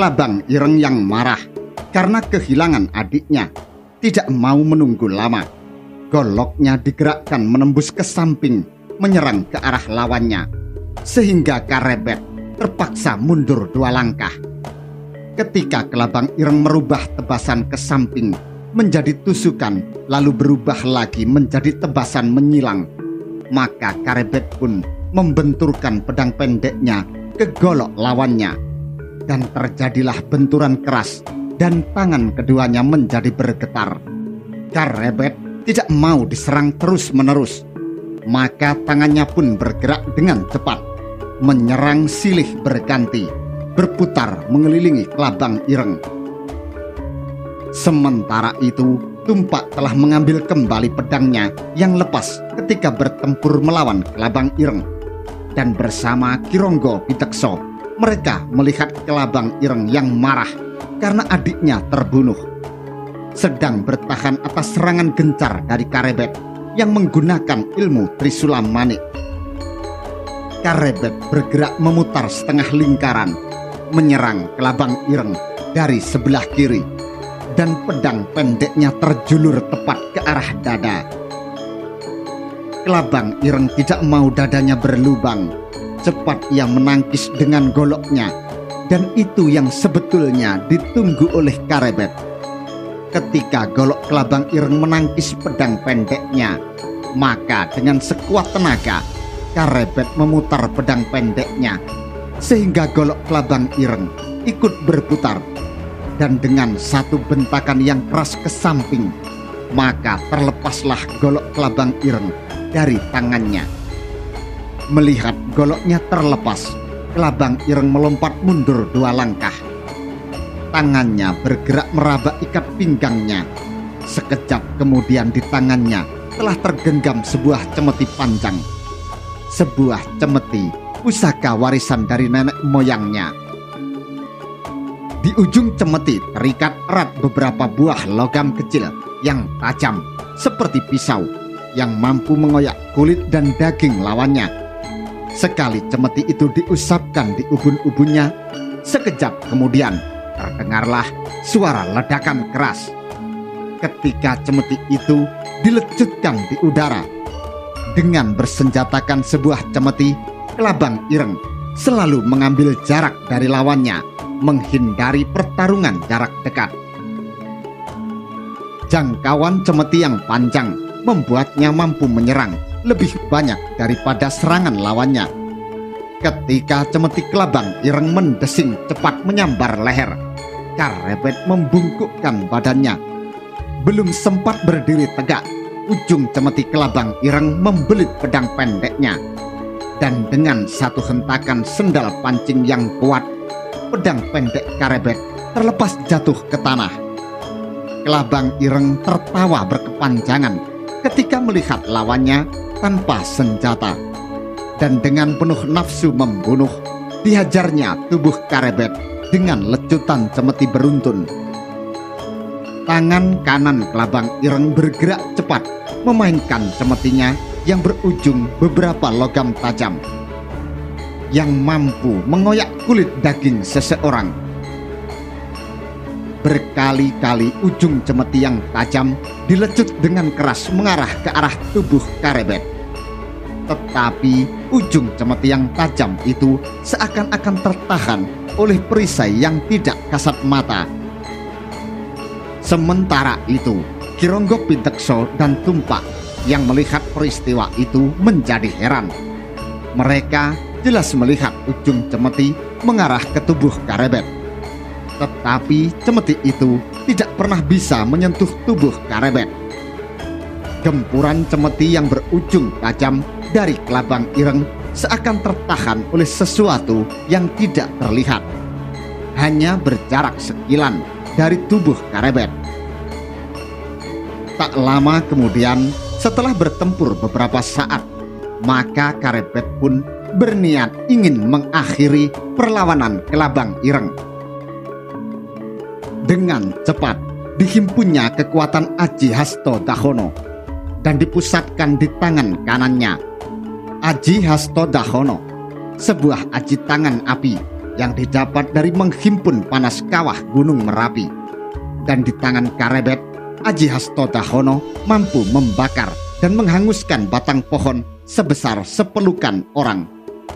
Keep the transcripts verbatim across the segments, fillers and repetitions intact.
Kelabang Ireng yang marah karena kehilangan adiknya tidak mau menunggu lama. Goloknya digerakkan menembus ke samping, menyerang ke arah lawannya, sehingga Karebet terpaksa mundur dua langkah. Ketika Kelabang Ireng merubah tebasan ke samping menjadi tusukan, lalu berubah lagi menjadi tebasan menyilang, maka Karebet pun membenturkan pedang pendeknya ke golok lawannya, dan terjadilah benturan keras dan tangan keduanya menjadi bergetar. Karebet tidak mau diserang terus-menerus, maka tangannya pun bergerak dengan cepat, menyerang silih berganti, berputar mengelilingi Kelabang Ireng. Sementara itu, Tumpak telah mengambil kembali pedangnya yang lepas ketika bertempur melawan Kelabang Ireng, dan bersama Kironggo Pitekso mereka melihat Kelabang Ireng yang marah karena adiknya terbunuh, sedang bertahan atas serangan gencar dari Karebet yang menggunakan ilmu Trisulam Manik. Karebet bergerak memutar setengah lingkaran, menyerang Kelabang Ireng dari sebelah kiri, dan pedang pendeknya terjulur tepat ke arah dada. Kelabang Ireng tidak mau dadanya berlubang. Cepat ia menangkis dengan goloknya, dan itu yang sebetulnya ditunggu oleh Karebet. Ketika golok Kelabang Ireng menangkis pedang pendeknya, maka dengan sekuat tenaga Karebet memutar pedang pendeknya, sehingga golok Kelabang Ireng ikut berputar, dan dengan satu bentakan yang keras ke samping, maka terlepaslah golok Kelabang Ireng dari tangannya. Melihat goloknya terlepas, Kelabang Ireng melompat mundur dua langkah. Tangannya bergerak meraba ikat pinggangnya. Sekejap kemudian di tangannya telah tergenggam sebuah cemeti panjang. Sebuah cemeti pusaka warisan dari nenek moyangnya. Di ujung cemeti terikat erat beberapa buah logam kecil yang tajam seperti pisau, yang mampu mengoyak kulit dan daging lawannya. Sekali cemeti itu diusapkan di ubun-ubunnya, sekejap kemudian terdengarlah suara ledakan keras. Ketika cemeti itu dilecutkan di udara, dengan bersenjatakan sebuah cemeti, Kelabang Ireng selalu mengambil jarak dari lawannya, menghindari pertarungan jarak dekat. Jangkauan cemeti yang panjang membuatnya mampu menyerang lebih banyak daripada serangan lawannya. Ketika cemeti Kelabang Ireng mendesing cepat menyambar leher, Karebet membungkukkan badannya. Belum sempat berdiri tegak, ujung cemeti Kelabang Ireng membelit pedang pendeknya, dan dengan satu hentakan sendal pancing yang kuat, pedang pendek Karebet terlepas jatuh ke tanah. Kelabang Ireng tertawa berkepanjangan ketika melihat lawannya tanpa senjata, dan dengan penuh nafsu membunuh, dihajarnya tubuh Karebet dengan lecutan cemeti beruntun. Tangan kanan Kelabang Ireng bergerak cepat memainkan cemetinya yang berujung beberapa logam tajam, yang mampu mengoyak kulit daging seseorang. Berkali-kali ujung cemeti yang tajam dilecut dengan keras mengarah ke arah tubuh Karebet. Tetapi ujung cemeti yang tajam itu seakan-akan tertahan oleh perisai yang tidak kasat mata. Sementara itu, Kironggo Pitekso dan Tumpak yang melihat peristiwa itu menjadi heran. Mereka jelas melihat ujung cemeti mengarah ke tubuh Karebet, tetapi cemeti itu tidak pernah bisa menyentuh tubuh Karebet. Gempuran cemeti yang berujung tajam dari Kelabang Ireng seakan tertahan oleh sesuatu yang tidak terlihat, hanya berjarak sekilan dari tubuh Karebet. Tak lama kemudian, setelah bertempur beberapa saat, maka Karebet pun berniat ingin mengakhiri perlawanan Kelabang Ireng. Dengan cepat dihimpunnya kekuatan Aji Hasto Dahono dan dipusatkan di tangan kanannya. Aji Hasto Dahono, sebuah aji tangan api yang didapat dari menghimpun panas kawah Gunung Merapi. Dan di tangan Karebet, Aji Hastodakhono mampu membakar dan menghanguskan batang pohon sebesar sepelukan orang.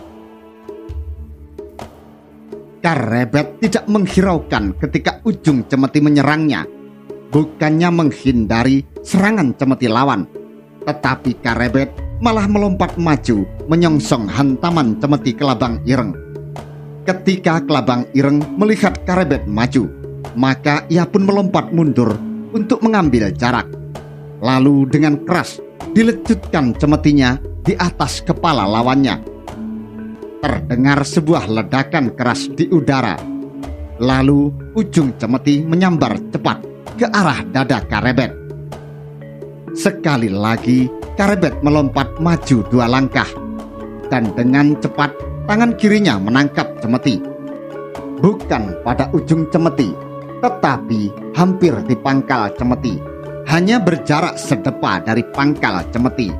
Karebet tidak menghiraukan ketika ujung cemeti menyerangnya. Bukannya menghindari serangan cemeti lawan, tetapi Karebet malah melompat maju menyongsong hantaman cemeti Kelabang Ireng. Ketika Kelabang Ireng melihat Karebet maju, maka ia pun melompat mundur untuk mengambil jarak. Lalu dengan keras dilecutkan cemetinya di atas kepala lawannya. Terdengar sebuah ledakan keras di udara. Lalu ujung cemeti menyambar cepat ke arah dada Karebet. Sekali lagi Karebet melompat maju dua langkah, dan dengan cepat tangan kirinya menangkap cemeti. Bukan pada ujung cemeti, tetapi hampir di pangkal cemeti, hanya berjarak sedepa dari pangkal cemeti.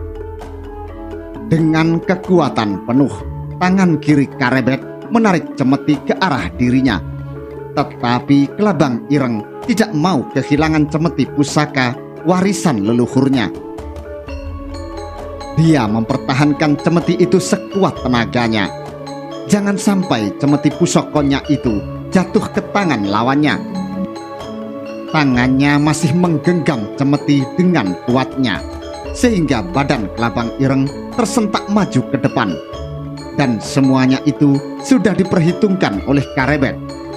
Dengan kekuatan penuh, tangan kiri Karebet menarik cemeti ke arah dirinya. Tetapi Kelabang Ireng tidak mau kehilangan cemeti pusaka warisan leluhurnya. Dia mempertahankan cemeti itu sekuat tenaganya. Jangan sampai cemeti pusokonya itu jatuh ke tangan lawannya. Tangannya masih menggenggam cemeti dengan kuatnya, sehingga badan Kelabang Ireng tersentak maju ke depan. Dan semuanya itu sudah diperhitungkan oleh Karebet.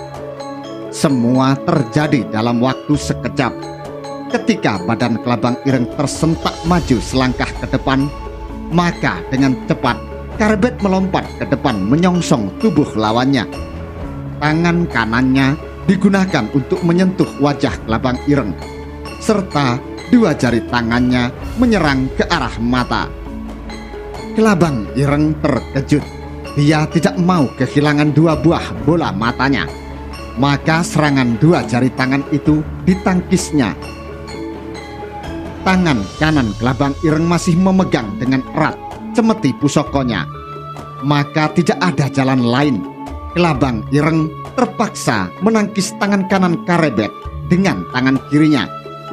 Semua terjadi dalam waktu sekejap. Ketika badan Kelabang Ireng tersentak maju selangkah ke depan, maka dengan cepat Karebet melompat ke depan menyongsong tubuh lawannya. Tangan kanannya digunakan untuk menyentuh wajah Kelabang Ireng, serta dua jari tangannya menyerang ke arah mata. Kelabang Ireng terkejut. Dia tidak mau kehilangan dua buah bola matanya. Maka serangan dua jari tangan itu ditangkisnya. Tangan kanan Kelabang Ireng masih memegang dengan erat cemeti pusokonya. Maka tidak ada jalan lain. Kelabang Ireng terpaksa menangkis tangan kanan Karebet dengan tangan kirinya.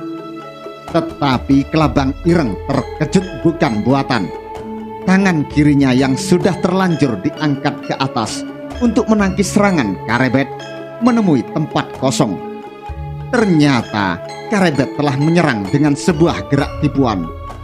Tetapi Kelabang Ireng terkejut bukan buatan. Tangan kirinya yang sudah terlanjur diangkat ke atas untuk menangkis serangan Karebet menemui tempat kosong. Ternyata Karebet telah menyerang dengan sebuah gerak tipuan.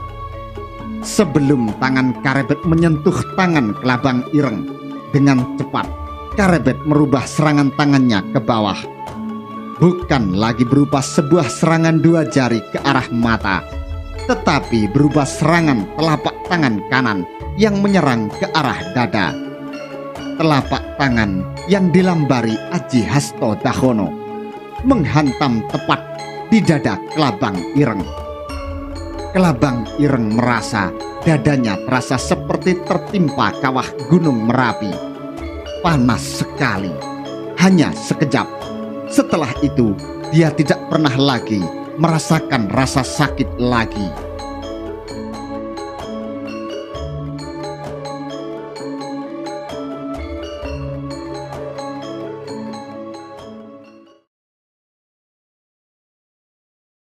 Sebelum tangan Karebet menyentuh tangan Kelabang Ireng, dengan cepat Karebet merubah serangan tangannya ke bawah. Bukan lagi berupa sebuah serangan dua jari ke arah mata, tetapi berupa serangan telapak tangan kanan yang menyerang ke arah dada. Telapak tangan yang dilambari Aji Hastodakhono menghantam tepat di dada Kelabang Ireng. Kelabang Ireng merasa dadanya terasa seperti tertimpa kawah Gunung Merapi. Panas sekali, hanya sekejap. Setelah itu dia tidak pernah lagi merasakan rasa sakit lagi.